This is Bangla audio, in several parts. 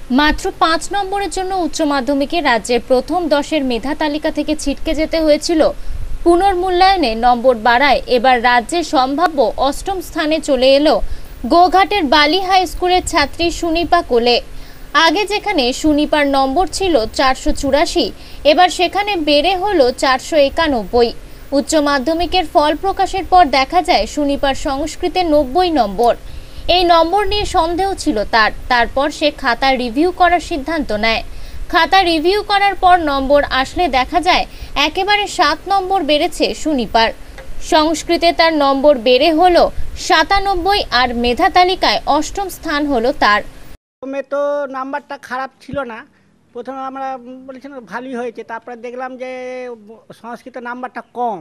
মাত্র ৫ নম্বরের জন্য উচ্চ মাধ্যমিকে রাজ্যের প্রথম ১০-এর মেধা তালিকা থেকে ছিটকে যেতে হয়েছিল। পুনর্মূল্যায়নে নম্বর বাড়ায় এবার রাজ্যের সম্ভাব্য অষ্টম স্থানে চলে এলো গোঘাটের বালি হাই স্কুলের ছাত্রী সুনিপা কোলে। আগে যেখানে সুনিপার নম্বর ছিল ৪৮৪, এবার সেখানে বেড়ে হলো ৪৯১। উচ্চ মাধ্যমিকের ফল প্রকাশের পর দেখা যায় সুনিপার সংস্কৃতে ৯০ নম্বর। এই নম্বর নিয়ে সন্দেহ ছিল তারপর সে খাতা রিভিউ করার সিদ্ধান্ত নেয়। খাতা রিভিউ করার পর নম্বর আসলে দেখা যায় একেবারে ৭ নম্বর বেড়েছে সুনিপার। সংস্কৃতে তার নম্বর বেড়ে হলো ৯৭ আর মেধা তালিকায় অষ্টম স্থান হলো তার। প্রথমে তো নাম্বারটা খারাপ ছিল না, প্রথমে আমরা বলেছিলাম ভালোই হয়েছে, তারপরে দেখলাম যে সংস্কৃত নাম্বারটা কম,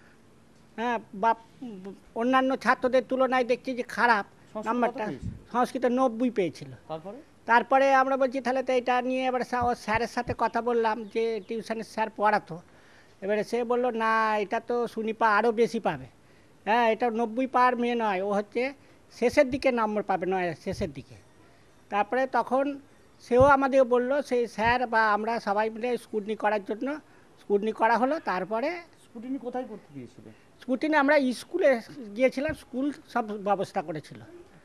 হ্যাঁ, বা অন্যান্য ছাত্রদের তুলনায় দেখছি যে খারাপ নাম্বারটা। সংস্কৃত ৯০ পেয়েছিল। তারপরে আমরা বলছি তাহলে তো এটা নিয়ে এবার স্যারের সাথে কথা বললাম, যে টিউশনের স্যার পড়াতো। এবারে সে বললো না, এটা তো সুনিপা আরও বেশি পাবে। হ্যাঁ, এটা ৯০ পাওয়ার মেয়ে নয়, ও হচ্ছে শেষের দিকে নম্বর পাবে, নয় শেষের দিকে। তারপরে তখন সেও আমাদের বলল, সেই স্যার বা আমরা সবাই মিলে স্কুটনি করার জন্য স্কুটনি করা হলো। তারপরে স্কুটিনি কোথায় করতে দিয়েছিল? স্কুটিনি আমরা স্কুলে গিয়েছিলাম, স্কুল সব ব্যবস্থা করেছিল।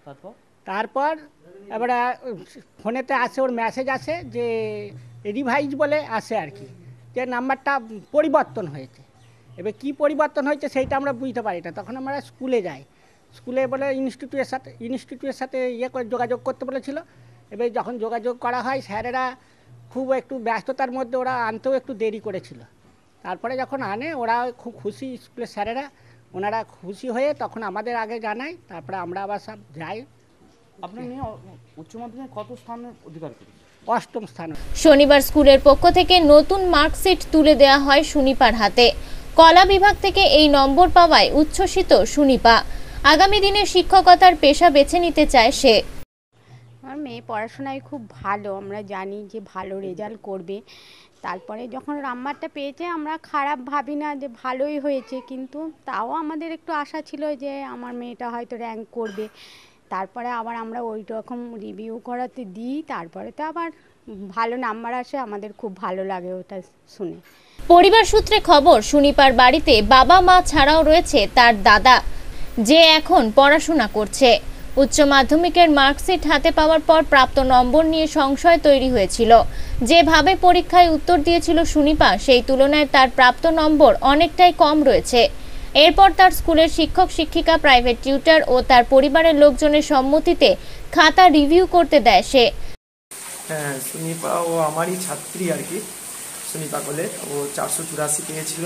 তারপর এবারে ফোনেতে আসে, ওর মেসেজ আসে যে রিভাইজ বলে আসে আর কি, যে নাম্বারটা পরিবর্তন হয়েছে। এবার কী পরিবর্তন হয়েছে সেইটা আমরা বুঝতে পারি না। তখন আমরা স্কুলে যাই, স্কুলে বলে ইনস্টিটিউটের সাথে ইয়ে করে যোগাযোগ করতে বলেছিল। এবার যখন যোগাযোগ করা হয়, স্যারেরা খুব একটু ব্যস্ততার মধ্যে, ওরা আনতেও একটু দেরি করেছিল। তারপরে যখন আনে, ওরা খুব খুশি, স্কুলের স্যারেরা ওনারা খুশি হয়ে তখন আমাদের আগে জানায়। তারপরে আমরা আবার সব যাই। আপনার মেয়ে উচ্চ মাধ্যমিক কত স্থানে অধিকার করেছে? অষ্টম স্থান। শনিবার স্কুলের পক্ষ থেকে নতুন মার্কশিট তুলে দেওয়া হয় সুনিপার হাতে। কলা বিভাগ থেকে এই নম্বর পাওয়ায় উচ্ছ্বসিত সুনিপা। আগামী দিনে শিক্ষকতার পেশা বেছে নিতে চায় সে। আমার মেয়ে পড়াশোনায় খুব ভালো, আমরা জানি যে ভালো রেজাল্ট করবে। তারপরে যখন নাম্বারটা পেয়েছে, আমরা খারাপ ভাবি না, যে ভালোই হয়েছে, কিন্তু তাও আমাদের একটু আশা ছিল যে আমার মেয়েটা হয়তো র্যাঙ্ক করবে। তারপরে আবার আমরা ওই রকম রিভিউ করাতে দিই, তারপরে তো আবার ভালো নাম্বার আসে, আমাদের খুব ভালো লাগে ওটা শুনে। পরিবার সূত্রে খবর, সুনিপার বাড়িতে বাবা মা ছাড়াও রয়েছে তার দাদা, যে এখন পড়াশোনা করছে। উচ্চ মাধ্যমিকের মার্কশিট হাতে পাওয়ার পর প্রাপ্ত নম্বর নিয়ে সংশয় তৈরি হয়েছিল। যেভাবে পরীক্ষায় উত্তর দিয়েছিল সুনিপা, সেই তুলনায় তার প্রাপ্ত নম্বর অনেকটাই কম রয়েছে। এরপর তার স্কুলের শিক্ষক শিক্ষিকা, প্রাইভেট টিউটর ও তার পরিবারের লোকজনের সম্মতিতে খাতা রিভিউ করতে দেয় সে। হ্যাঁ, সুনিপা ও আমারই ছাত্রী আর কি। সুনিপা কোলে ও ৪৮৪ পেয়েছিল।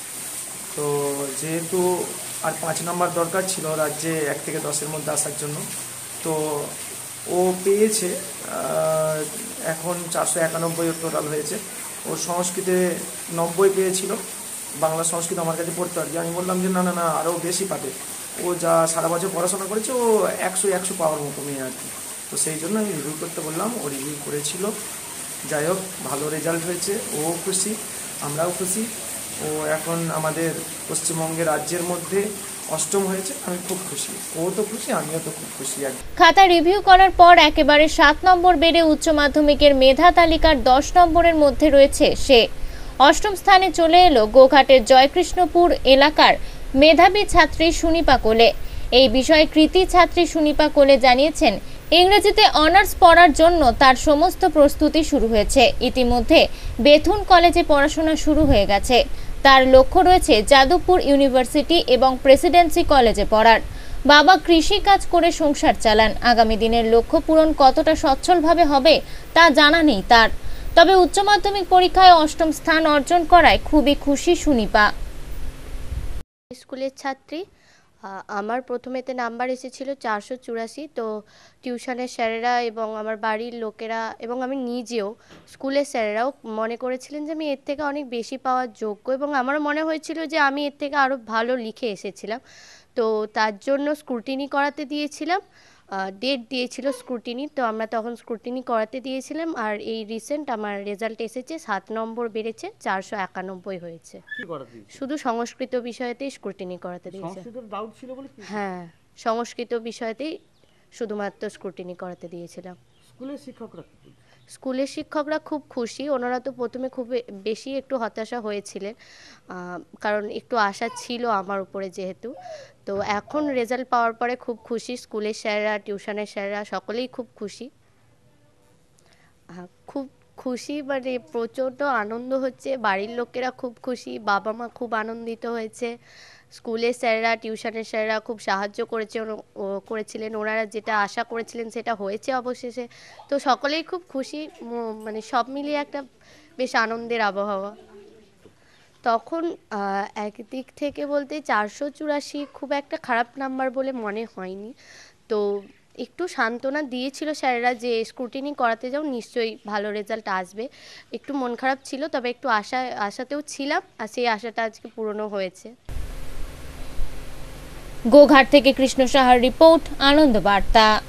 তো যেহেতু আর ৫ নম্বর দরকার ছিল রাজ্যে ১ থেকে ১০-এর মধ্যে আসার জন্য, তো ও পেয়েছে। এখন ৪৯১ টোটাল হয়েছে। ও সংস্কৃতে ৯০ পেয়েছিল। বাংলা সংস্কৃত আমার কাছে পড়তে আর কি। আমি বললাম যে না না না, আরও বেশি পাবে। ও যা সারা বছর পড়াশোনা করেছে, ও ১০০ পাওয়ার মতো মেয়ে আর কি। তো সেই জন্য আমি রিভিউ করতে বললাম, ও রিভিউ করেছিল। যাই হোক, ভালো রেজাল্ট হয়েছে, ও খুশি, আমরাও খুশি। ও এখন আমাদের পশ্চিমবঙ্গের রাজ্যের মধ্যে অষ্টম হয়েছে, আমি খুব খুশি। ও তো খুশি, আমিও তো খুব খুশি। খাতা রিভিউ করার পর একেবারে ৭ নম্বর বেড়ে উচ্চ মাধ্যমিকের মেধা তালিকার ১০ নম্বরের মধ্যে রয়েছে সে। অষ্টম স্থানে চলে এলো গোঘাটের জয়কৃষ্ণপুর এলাকার মেধাবী ছাত্রী সুনিপা কোলে। এই বিষয়ে কৃতি ছাত্রী সুনিপা কোলে জানিয়েছেন, ইংরেজিতে অনার্স পড়ার জন্য তার সমস্ত প্রস্তুতি শুরু হয়েছে। ইতিমধ্যে বেথুন কলেজে পড়াশোনা শুরু হয়ে গেছে। তার লক্ষ্য রয়েছে যাদবপুর ইউনিভার্সিটি এবং প্রেসিডেন্সি কলেজে পড়ার। বাবা কৃষি কাজ করে সংসার চালান। আগামী দিনের লক্ষ্য পূরণ কতটা সচ্ছলভাবে হবে তা জানা নেই তার। তবে উচ্চ মাধ্যমিক পরীক্ষায় অষ্টম স্থান অর্জন করায় খুবই খুশি সুনিপা। স্কুলের ছাত্রী, আমার প্রথমেতে নাম্বার এসেছিল ৪৮৪। তো টিউশনের স্যারেরা এবং আমার বাড়ির লোকেরা এবং আমি নিজেও, স্কুলের স্যারেরাও মনে করেছিলেন যে আমি এর থেকে অনেক বেশি পাওয়ার যোগ্য, এবং আমারও মনে হয়েছিল যে আমি এর থেকে আরও ভালো লিখে এসেছিলাম। তো তার জন্য স্ক্রুটিনি করাতে দিয়েছিলাম, ডেট দিয়েছিল স্ক্রুটিনি। তো আমরা তখন স্ক্রুটিনি করাতে দিয়েছিলাম, আর এই রিসেন্ট আমার রেজাল্ট এসেছে, ৭ নম্বর বেড়েছে, ৪৯১ হয়েছে। শুধু সংস্কৃত বিষয়তেই স্ক্রুটিনি করাতে দিয়েছে। হ্যাঁ, সংস্কৃত বিষয়তেই শুধুমাত্র স্ক্রুটিনি করাতে দিয়েছিলাম। স্কুলের শিক্ষকরা কি বলছে? স্কুলের শিক্ষকরা খুব খুশি। ওনারা তো প্রথমে খুব বেশি একটু হতাশা হয়েছিলেন, কারণ একটু আশা ছিল আমার উপরে যেহেতু। তো এখন রেজাল্ট পাওয়ার পরে খুব খুশি। স্কুলের স্যাররা, টিউশনের স্যাররা সকলেই খুব খুশি। খুব খুশি মানে প্রচণ্ড আনন্দ হচ্ছে, বাড়ির লোকেরা খুব খুশি, বাবা মা খুব আনন্দিত হয়েছে। স্কুলের স্যাররা, টিউশনের স্যাররা খুব সাহায্য করেছিলেন। ওনারা যেটা আশা করেছিলেন সেটা হয়েছে অবশেষে। তো সকলেই খুব খুশি, মানে সব মিলিয়ে একটা বেশ আনন্দের আবহাওয়া। তখন একদিক থেকে বলতে 484 খুব একটা খারাপ নাম্বার বলে মনে হয়নি। তো একটু সান্ত্বনা দিয়েছিল স্যারেরা যে স্ক্রুটিনি করাতে যাও, নিশ্চয়ই ভালো রেজাল্ট আসবে। একটু মন খারাপ ছিল, তবে একটু আশাতেও ছিলাম, আর সেই আশাটা আজকে পূরণও হয়েছে। গোঘাট থেকে কৃষ্ণ সাহার রিপোর্ট, আনন্দ বার্তা।